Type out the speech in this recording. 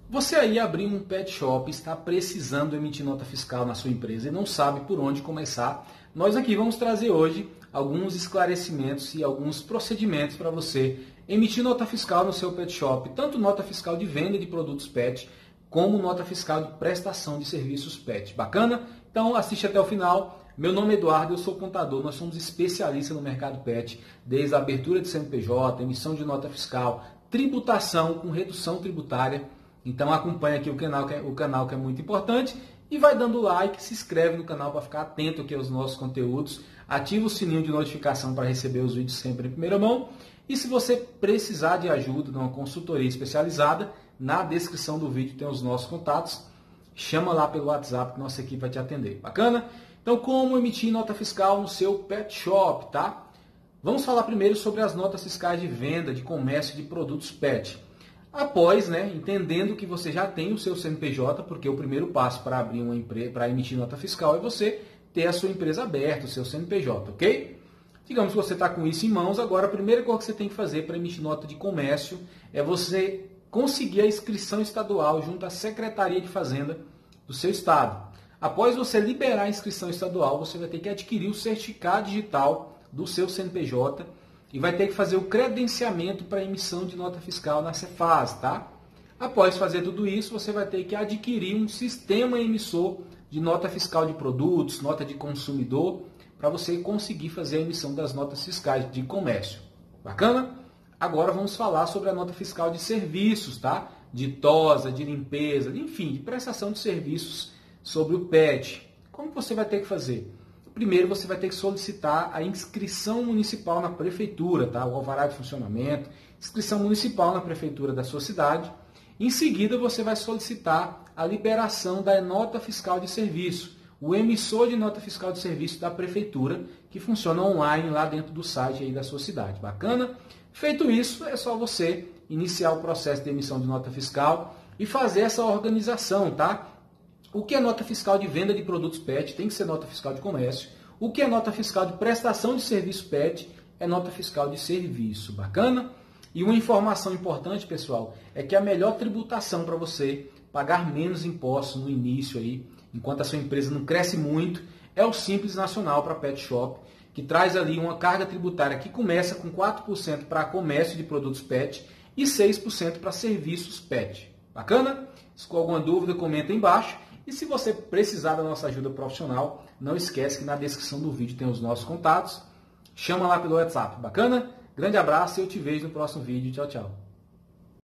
Você aí abriu um pet shop, está precisando emitir nota fiscal na sua empresa e não sabe por onde começar. Nós aqui vamos trazer hoje alguns esclarecimentos e alguns procedimentos para você emitir nota fiscal no seu pet shop, tanto nota fiscal de venda de produtos pet, como nota fiscal de prestação de serviços pet. Bacana? Então assiste até o final. Meu nome é Eduardo, eu sou contador, nós somos especialistas no mercado pet, desde a abertura de CNPJ, emissão de nota fiscal, tributação com redução tributária. Então acompanha aqui o canal que é muito importante e vai dando like, se inscreve no canal para ficar atento aqui aos nossos conteúdos, ativa o sininho de notificação para receber os vídeos sempre em primeira mão. E se você precisar de ajuda de uma consultoria especializada, na descrição do vídeo tem os nossos contatos, chama lá pelo WhatsApp que nossa equipe vai te atender. Bacana? Então como emitir nota fiscal no seu pet shop, tá? Vamos falar primeiro sobre as notas fiscais de venda, de comércio de produtos pet. Após, entendendo que você já tem o seu CNPJ, porque o primeiro passo para abrir uma empresa, para emitir nota fiscal é você ter a sua empresa aberta, o seu CNPJ, ok? Digamos que você está com isso em mãos, agora a primeira coisa que você tem que fazer para emitir nota de comércio é você conseguir a inscrição estadual junto à Secretaria de Fazenda do seu estado. Após você liberar a inscrição estadual, você vai ter que adquirir o certificado digital do seu CNPJ e vai ter que fazer o credenciamento para emissão de nota fiscal na Cefaz, tá? Após fazer tudo isso, você vai ter que adquirir um sistema emissor de nota fiscal de produtos, nota de consumidor, para você conseguir fazer a emissão das notas fiscais de comércio. Bacana? Agora vamos falar sobre a nota fiscal de serviços, tá? De tosa, de limpeza, enfim, de prestação de serviços sobre o pet. Como você vai ter que fazer? Primeiro você vai ter que solicitar a inscrição municipal na prefeitura, tá? O alvará de funcionamento, inscrição municipal na prefeitura da sua cidade. Em seguida você vai solicitar a liberação da nota fiscal de serviço, o emissor de nota fiscal de serviço da prefeitura, que funciona online lá dentro do site aí da sua cidade. Bacana? Feito isso, é só você iniciar o processo de emissão de nota fiscal e fazer essa organização, tá? O que é nota fiscal de venda de produtos pet tem que ser nota fiscal de comércio. O que é nota fiscal de prestação de serviço pet é nota fiscal de serviço. Bacana? E uma informação importante, pessoal, é que a melhor tributação para você pagar menos impostos no início aí, enquanto a sua empresa não cresce muito, é o Simples Nacional para Pet Shop, que traz ali uma carga tributária que começa com 4% para comércio de produtos pet e 6% para serviços pet. Bacana? Se com alguma dúvida, comenta aí embaixo. E se você precisar da nossa ajuda profissional, não esquece que na descrição do vídeo tem os nossos contatos. Chama lá pelo WhatsApp. Bacana? Grande abraço e eu te vejo no próximo vídeo. Tchau, tchau.